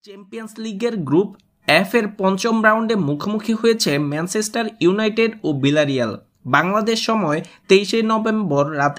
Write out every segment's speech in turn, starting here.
Champions লিগের group F এর পঞ্চম রাউন্ডে মুখোমুখি হয়েছে ম্যানচেস্টার ইউনাইটেড ও ভিলারিয়াল। বাংলাদেশ সময় 23শে নভেম্বর রাত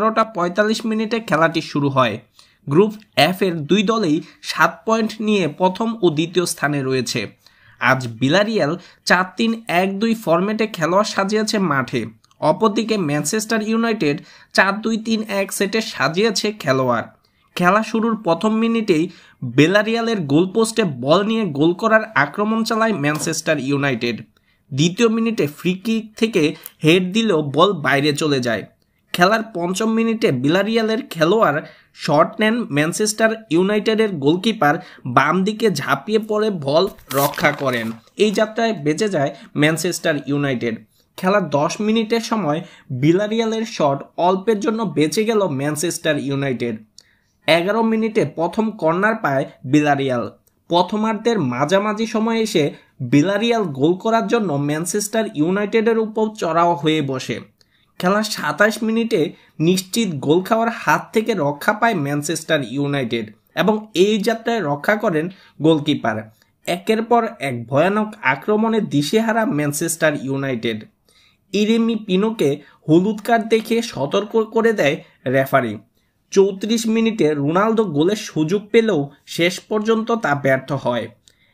11:45 খেলাটি শুরু হয়। গ্রুপ এফ এর দুই দলেই 7 পয়েন্ট নিয়ে প্রথম ও দ্বিতীয় স্থানে রয়েছে। আজ ভিলারিয়াল 4-3-1-2 ফরম্যাটে খেলোয়াড় সাজিয়েছে মাঠে, অপরদিকে ম্যানচেস্টার ইউনাইটেড 4-2-3-1 সেটে সাজিয়েছে খেলোয়াড়। খেলা শুরুর প্রথম মিনিটেই ভিলারিয়ালের গোলপোস্টে বল নিয়ে গোল করার আক্রমণ চালায় ম্যানচেস্টার ইউনাইটেড। দ্বিতীয় মিনিটে ফ্রি কিক থেকে হেড দিলেও বল বাইরে চলে যায়। খেলার পঞ্চম মিনিটে ভিলারিয়ালের খেলোয়াড় শট নেন, ম্যানচেস্টার ইউনাইটেডের গোলকিপার বাম দিকে ঝাঁপিয়ে পড়ে বল রক্ষা করেন। এই যাত্রায় বেঁচে যায় ম্যানচেস্টার ইউনাইটেড। খেলার 10 মিনিটের সময় ভিলারিয়ালের শট অল্পের জন্য বেঁচে গেল ম্যানচেস্টার ইউনাইটেড। 11 মিনিটে প্রথম কর্নার পায় ভিলারিয়াল। প্রথমার্ধের মাঝামাঝি সময়ে এসে ভিলারিয়াল গোল করার জন্য ম্যানচেস্টার ইউনাইটেডের উপর চড়াও হয়ে বসে। খেলার 27 মিনিটে নিশ্চিত গোল খাওয়ার হাত থেকে রক্ষা পায় ম্যানচেস্টার ইউনাইটেড এবং এই যাত্রায় রক্ষা করেন গোলকিপার। একের পর এক ভয়ানক আক্রমণে দিশেহারা ম্যানচেস্টার ইউনাইটেড। ইরেমি পিনোকে হলুদ কার্ড দেখিয়ে সতর্ক করে দেয় রেফারি। 34 মিনিটে রোনালদো গোলের সুযোগ পেলেও শেষ পর্যন্ত তা ব্যর্থ হয়।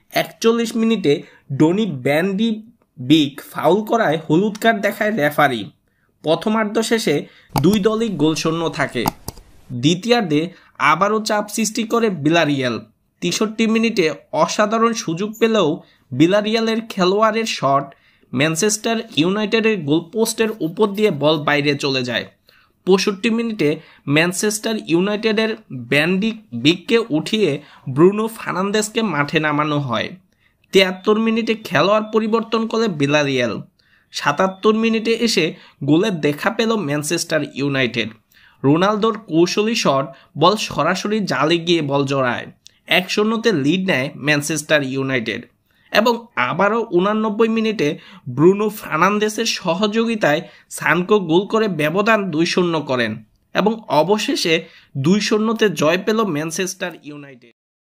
41 মিনিটে Donny van de Beek foul করায় হলুদ কার্ড দেখায় রেফারি। প্রথমার্ধ শেষে দুই দলই গোলশূন্য থাকে। দ্বিতীয়ার্ধে আবারও চাপ সৃষ্টি করে ভিলারিয়াল। 63 মিনিটে অসাধারণ সুযোগ পেলেও ভিলারিয়ালের খেলোয়াড়ের শট ম্যানচেস্টার ইউনাইটেডের গোলপোস্টের উপর দিয়ে বল বাইরে চলে যায়। 65 মিনিটে ম্যানচেস্টার ইউনাইটেডের ভ্যান ডি বিককে উঠিয়ে ব্রুনো ফার্নান্দেসকে মাঠে নামানো হয়। 73 মিনিটে খেলোয়াড় পরিবর্তন করে ভিলারিয়াল। 77 মিনিটে এসে গোলের দেখা পেল ম্যানচেস্টার ইউনাইটেড। রোনালদোর কৌশলী শট বল সরাসরি জালে গিয়ে বল জড়ায়। 1-0 লিড নেয় ম্যানচেস্টার ইউনাইটেড এবং আবারও 89 মিনিটে ব্রুনো ফার্নান্দেসের সহযোগিতায় সানকো গোল করে ব্যবধান 2-0 করেন এবং অবশেষে 2-0 জয় পেল ম্যানচেস্টার ইউনাইটেড।